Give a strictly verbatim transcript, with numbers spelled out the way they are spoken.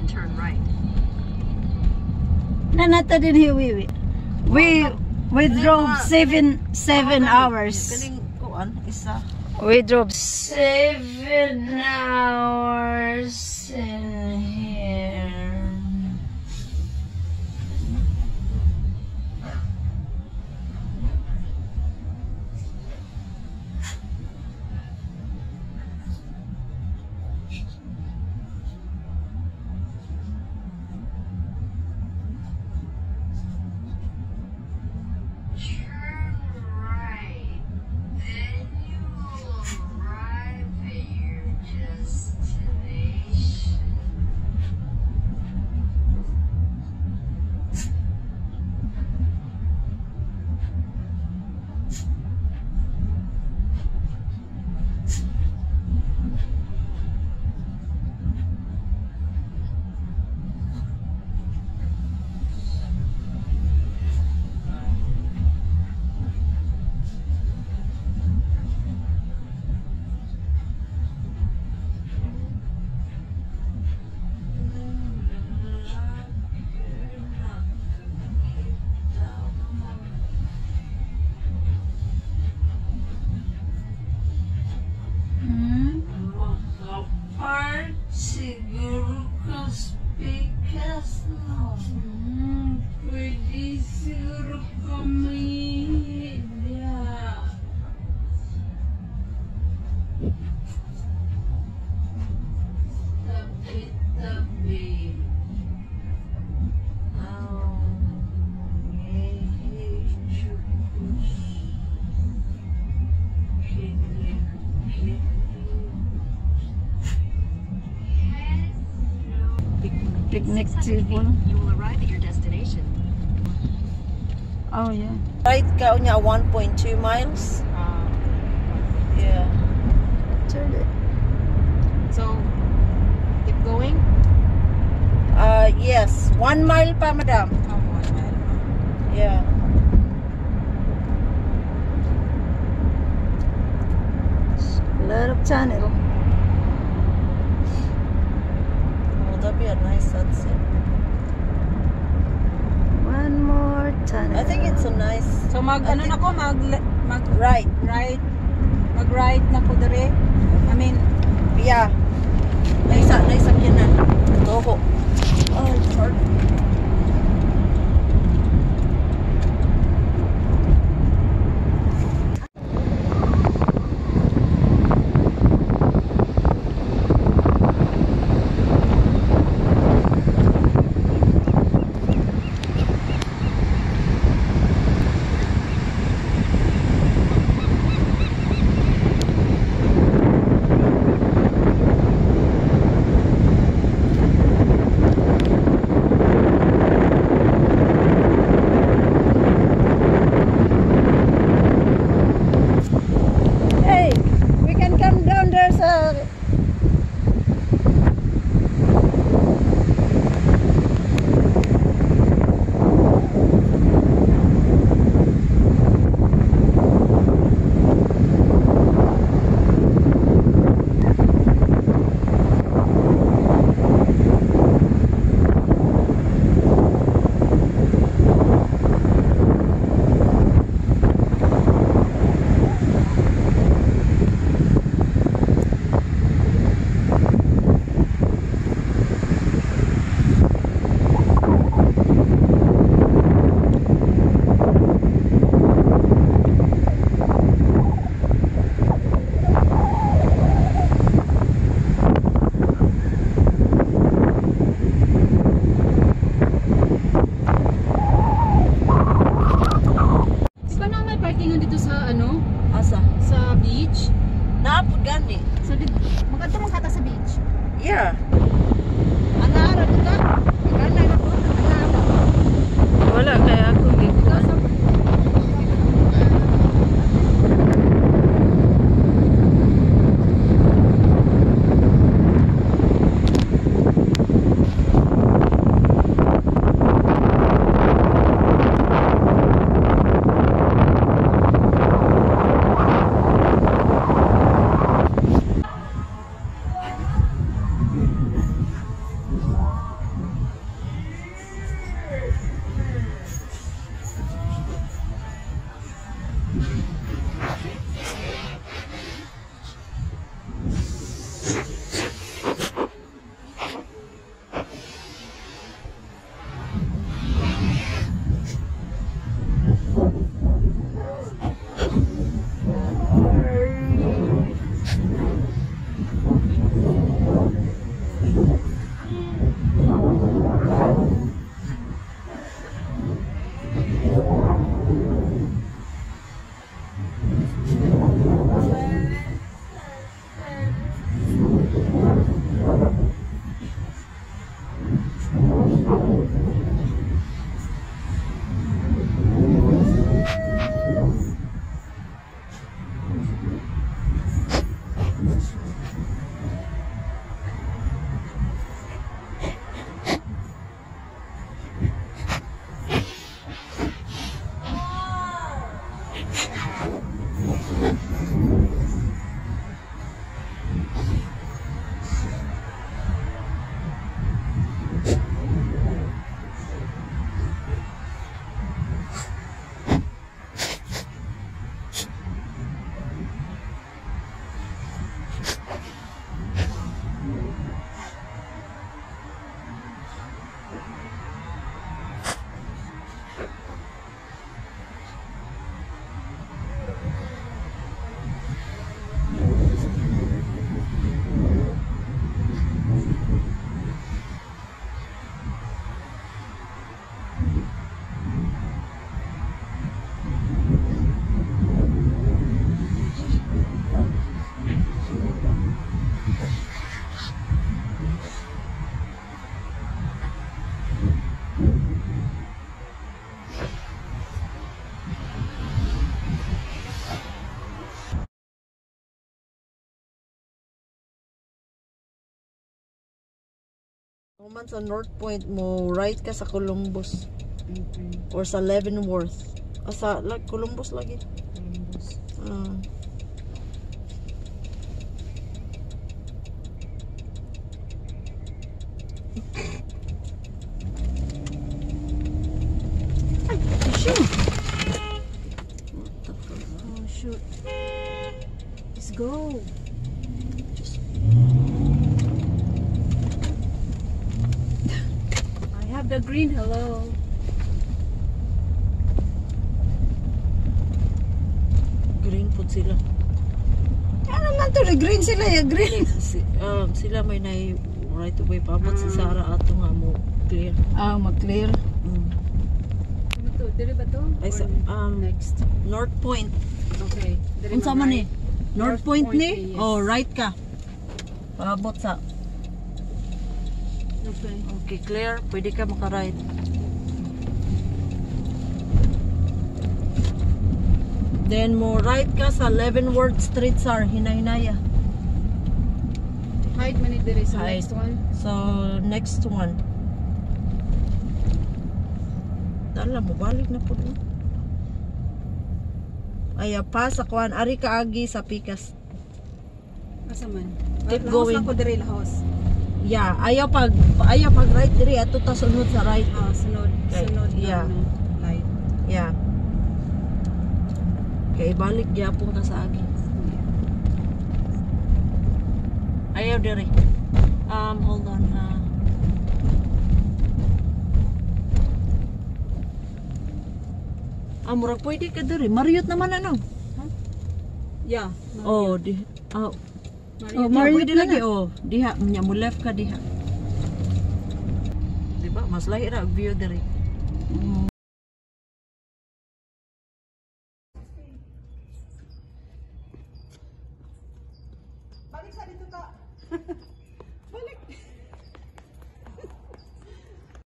turn right. Na nata din here we we we drove seven seven hours. Kaning kuan isa. We drove seven hours in here. Picnic table. You will arrive at your destination. Oh yeah. Right ka unya one point two miles. Uh, Yeah. Turn it. so, keep going. Uh yes, one mile pa madam. Oh, one mile. Yeah. A lot of channel. Oh, that'd be a nice sunset. One more channel. I think it's a nice. So mag I ano think- na ko mag mag Right. right mag right na ko dire. I mean, Yeah. Nice, nice sakyanan. Toho. Oh, it's hard. Hey, we can come down. There's a di ba na may parkingan dito sa ano, asa. sa beach? Naapod gani. So di magadto man kata sa beach. Yeah. Ana ra dito. Kana na ko. Ana. Wala kaya ako gikuan. Human sa North Point mo, right ka sa Columbus. Okay. Or sa Leavenworth. Ah, sa like, Columbus lagi. Columbus. Ah. Ay, fishing! What the fuck? Oh shoot. Let's go. I have the green. Hello. Green food sila. Ano man to, green sila ya, green. Si, um, sila may na right away paabot si Sarah ato nga mo clear. Ah, mag-clear. Mm. Ano to? Dili ba to? Ay, Or sa, um, next. North Point. Okay. Dili Unsa ba man may- ni? North Point ni? yes. Oh, right ka. Paabot sa. Okay. Okay, clear. Pwede ka maka-right. Then mo right ka sa Leavenworth Street sir, hinahinaya. Hide man ni diri sa Hide. next one. So, next one. Dala mo, balik na po doon. Aya pa sa kuan, ari ka agi sa Pikas. Asa man? Keep Lahos going. lang ko diri lahos. Yeah, ayaw pag ayaw pag right diri ato ta sunod sa right. Ah, sunod. Okay, Sunod na yeah. ano, light. Yeah. Kay balik gyapon ka sa agi. Ayaw diri. Um, hold on. Uh, ah, murag pwede ka diri. Marriott naman ano? Yeah. Oh, di. Oh, Mario. Oh, yeah, Marriott pwede na lagi. na. Oh, diha. Nya mo left ka diha. Diba? Mas lahi ra ang view diri. Mm. Balik sa dito ta.